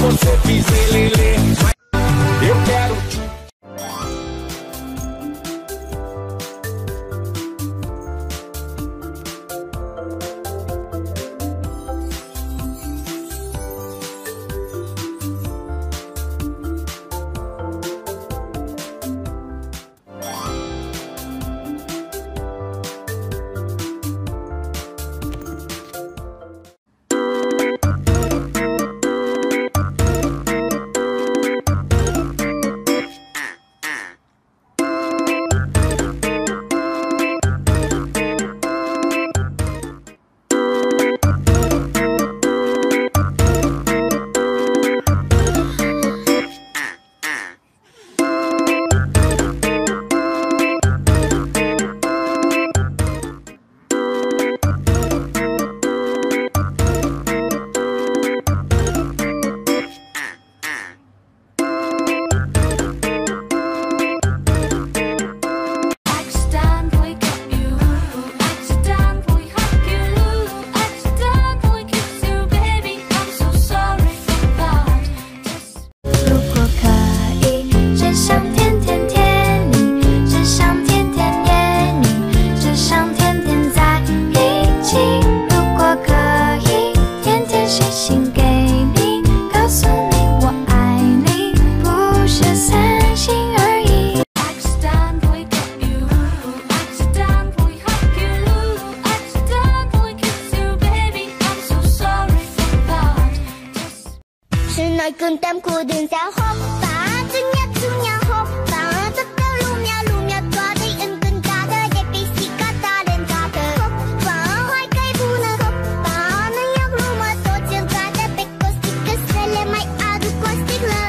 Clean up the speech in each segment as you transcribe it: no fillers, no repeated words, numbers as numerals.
você fizer lelê. Eu quero te... Gendam ku din sa hoppa, tunya hoppa, tetap lumia tua di engkau de pisi kata dan kata hoppa, hai kai buna hoppa, nayak rumah to cinta de pekos tiga selemai adu kostik lah.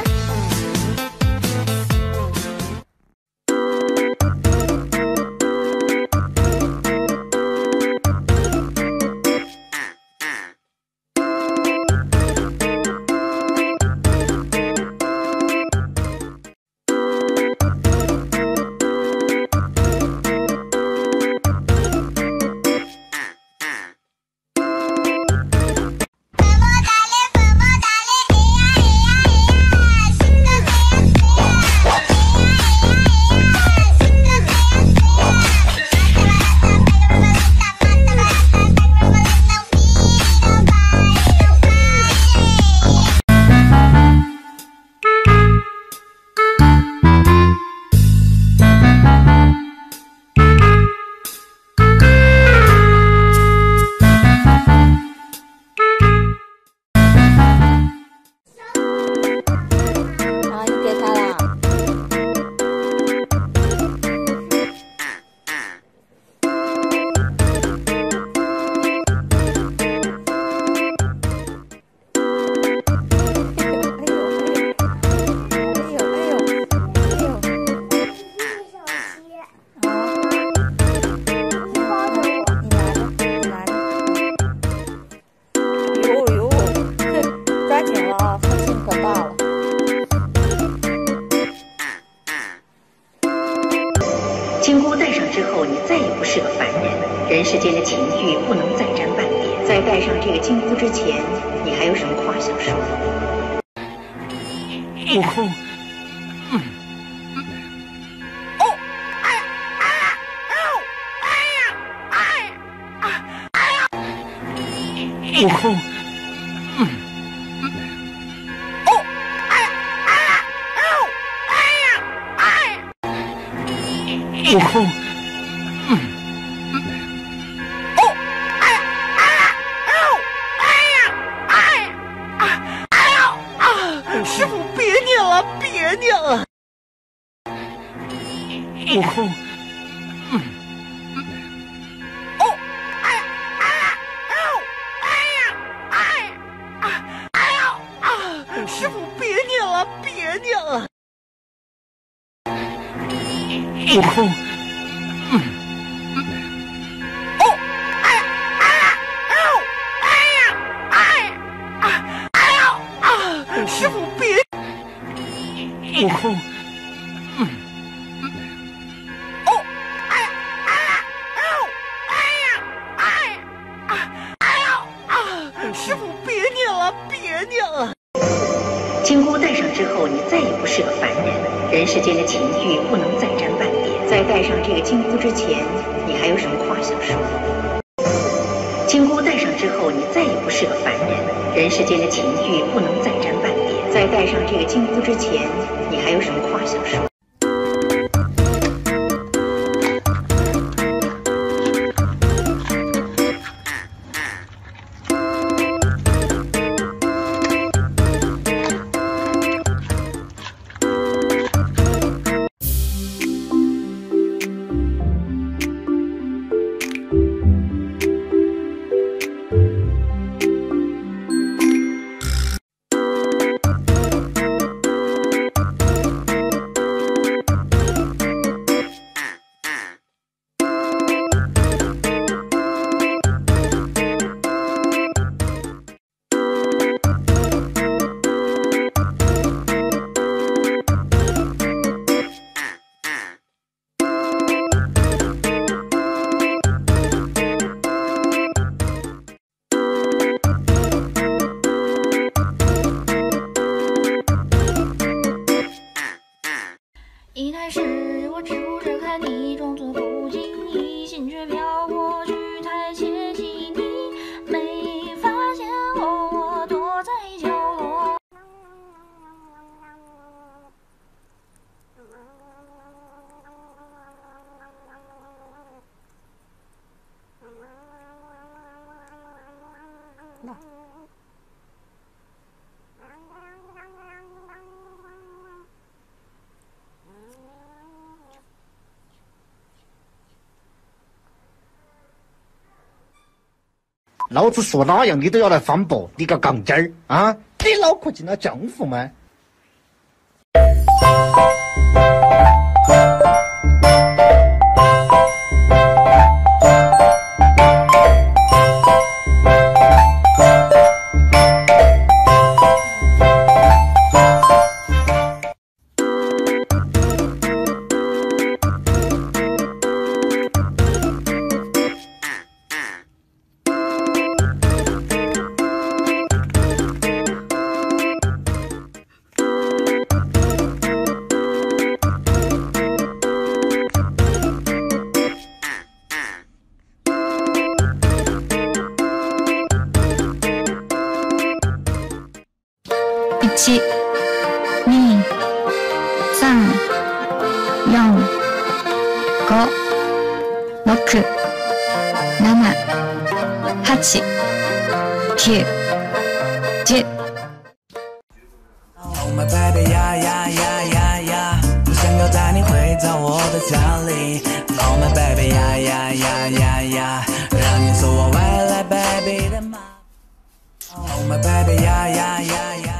金箍戴上之后，你再也不是个凡人，人世间的情欲不能再沾半点。在戴上这个金箍之前，你还有什么话想说？ 悟空，悟空，悟空，师傅别念了，别念了，悟空，师傅别念了，别念了，悟空。师傅别，悟空，师傅别念了，别念了。 遇不能再沾半点。在戴上这个金箍之前，你还有什么话想说？金箍戴上之后，你再也不是个凡人，人世间的情欲不能再沾半点。在戴上这个金箍之前，你还有什么话想说？ 一开始我只顾着看你装作不经意，心却飘过去，太窃喜，你没发现我躲在角落。 老子说哪样你都要来反驳，你个杠精儿啊！你脑壳进了浆糊吗？ 1、2、3、4、5、6、7、8、9、10。 Oh my baby 呀呀呀呀呀，我想要带你回到我的家里。Oh my baby 呀呀呀呀呀，让你做我未来 baby 的妈。Oh my baby 呀呀呀呀。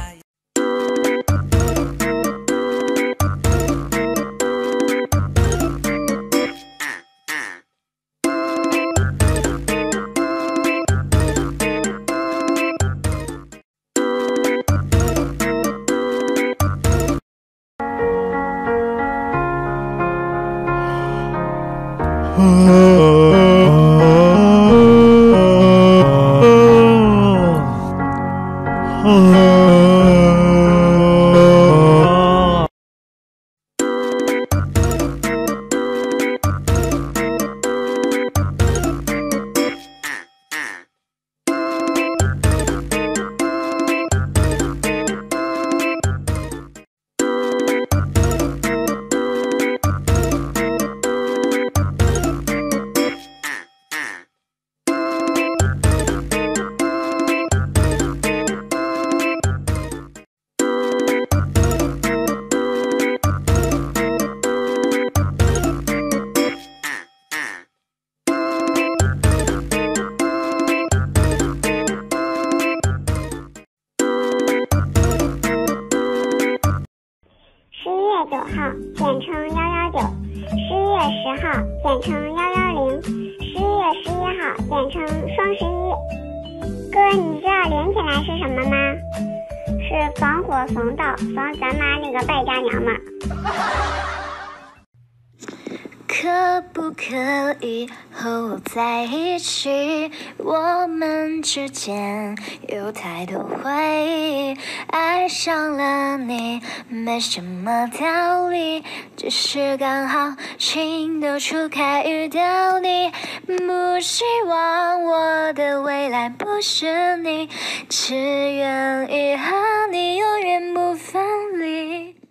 9号，简称119；11月10号，简称110；11月11号，简称双11。哥，你知道连起来是什么吗？是防火防盗防咱妈那个败家娘们儿。 可可不可以和我在一起？我们之间有太多回忆，爱上了你没什么道理，只是刚好情窦初开遇到你。不希望我的未来不是你，只愿意和你永远不分离。